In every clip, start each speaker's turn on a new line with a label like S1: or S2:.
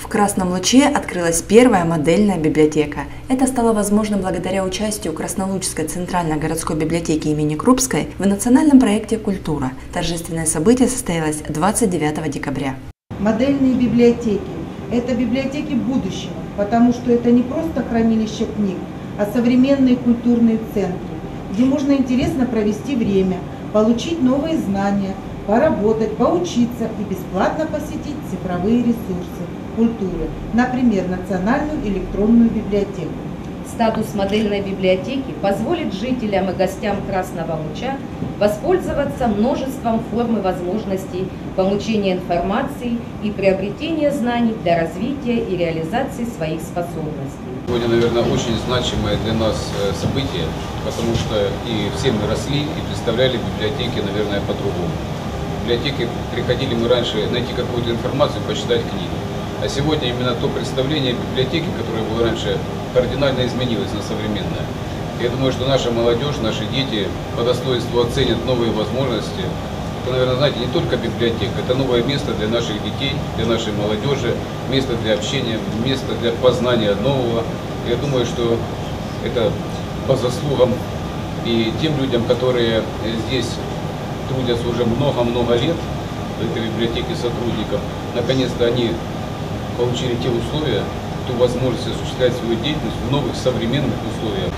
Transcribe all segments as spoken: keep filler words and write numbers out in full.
S1: Красном Луче открылась первая модельная библиотека. Это стало возможным благодаря участию Краснолучской центральной городской библиотеки имени Крупской в национальном проекте «Культура». Торжественное событие состоялось двадцать девятого декабря.
S2: Модельные библиотеки – это библиотеки будущего, потому что это не просто хранилище книг, а современные культурные центры, где можно интересно провести время, получить новые знания, поработать, поучиться и бесплатно посетить цифровые ресурсы культуры, например, Национальную электронную библиотеку.
S3: Статус модельной библиотеки позволит жителям и гостям Красного Луча воспользоваться множеством форм и возможностей получения информации и приобретения знаний для развития и реализации своих способностей.
S4: Сегодня, наверное, очень значимое для нас событие, потому что и все мы росли и представляли библиотеки, наверное, по-другому. В библиотеке приходили мы раньше найти какую-то информацию, почитать книги. А сегодня именно то представление библиотеки, которое было раньше, кардинально изменилось на современное. Я думаю, что наша молодежь, наши дети по достоинству оценят новые возможности. Это, наверное, знаете, не только библиотека, это новое место для наших детей, для нашей молодежи, место для общения, место для познания нового. Я думаю, что это по заслугам и тем людям, которые здесь трудятся уже много-много лет, в этой библиотеке сотрудников, наконец-то они получили те условия, ту возможность осуществлять свою деятельность в новых современных условиях.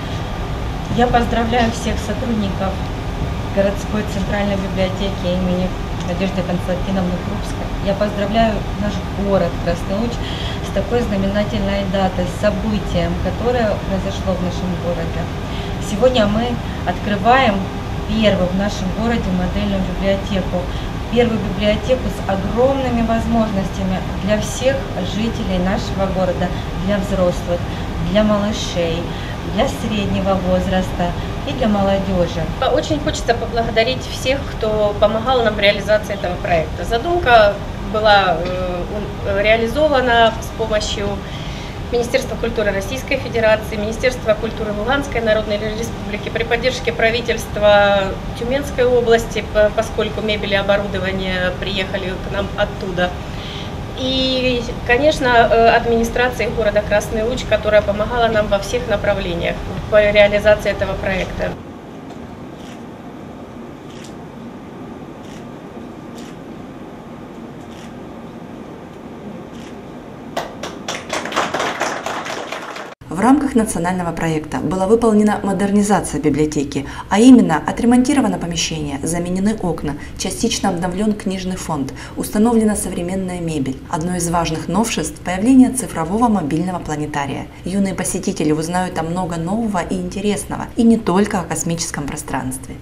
S5: Я поздравляю всех сотрудников городской центральной библиотеки имени Надежды Константиновны Крупской. Я поздравляю наш город Красный Луч с такой знаменательной датой, с событием, которое произошло в нашем городе. Сегодня мы открываем первую в нашем городе модельную библиотеку. Первую библиотеку с огромными возможностями для всех жителей нашего города, для взрослых, для малышей, для среднего возраста и для молодежи.
S6: Очень хочется поблагодарить всех, кто помогал нам в реализации этого проекта. Задумка была реализована с помощью Министерства культуры Российской Федерации, Министерства культуры Луганской Народной Республики при поддержке правительства Тюменской области, поскольку мебель и оборудование приехали к нам оттуда. И, конечно, администрации города Красный Луч, которая помогала нам во всех направлениях по реализации этого проекта.
S1: В рамках национального проекта была выполнена модернизация библиотеки, а именно отремонтировано помещение, заменены окна, частично обновлен книжный фонд, установлена современная мебель. Одно из важных новшеств – появление цифрового мобильного планетария. Юные посетители узнают там много нового и интересного, и не только о космическом пространстве.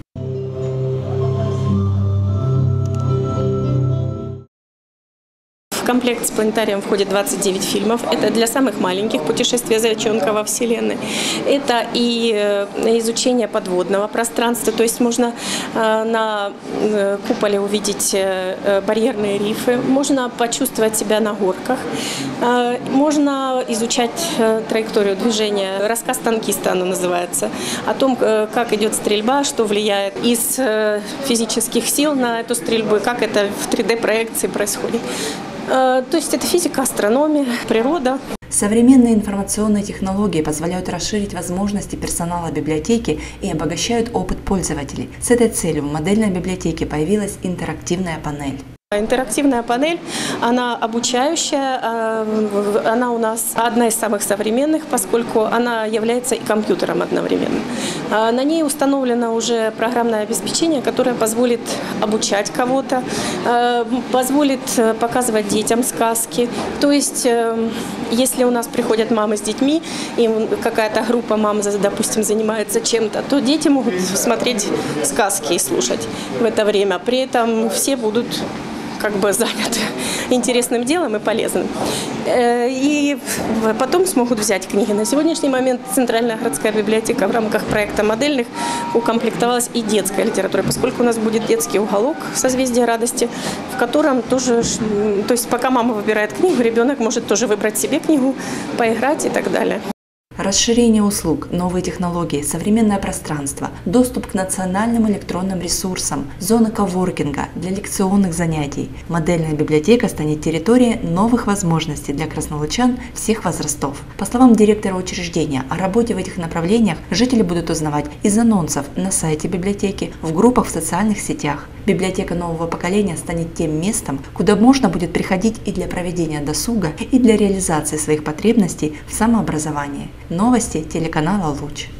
S7: В комплект с планетарием входит двадцать девять фильмов. Это для самых маленьких «Путешествие зайчонка во Вселенной». Это и изучение подводного пространства, то есть можно на куполе увидеть барьерные рифы, можно почувствовать себя на горках, можно изучать траекторию движения. Рассказ танкиста оно называется, о том, как идет стрельба, что влияет из физических сил на эту стрельбу, как это в три дэ проекции происходит. То есть это физика, астрономия, природа.
S1: Современные информационные технологии позволяют расширить возможности персонала библиотеки и обогащают опыт пользователей. С этой целью в модельной библиотеке появилась интерактивная панель.
S7: Интерактивная панель, она обучающая, она у нас одна из самых современных, поскольку она является и компьютером одновременно. На ней установлено уже программное обеспечение, которое позволит обучать кого-то, позволит показывать детям сказки. То есть, если у нас приходят мамы с детьми, и какая-то группа мам, допустим, занимается чем-то, то дети могут смотреть сказки и слушать в это время. При этом все будут как бы заняты интересным делом и полезным. И потом смогут взять книги. На сегодняшний момент Центральная городская библиотека в рамках проекта модельных укомплектовалась и детской литературой, поскольку у нас будет детский уголок «Созвездие радости», в котором тоже, то есть пока мама выбирает книгу, ребенок может тоже выбрать себе книгу, поиграть и так далее.
S1: Расширение услуг, новые технологии, современное пространство, доступ к национальным электронным ресурсам, зоны коворкинга для лекционных занятий. Модельная библиотека станет территорией новых возможностей для краснолучан всех возрастов. По словам директора учреждения, о работе в этих направлениях жители будут узнавать из анонсов на сайте библиотеки, в группах в социальных сетях. Библиотека нового поколения станет тем местом, куда можно будет приходить и для проведения досуга, и для реализации своих потребностей в самообразовании. Новости телеканала «Луч».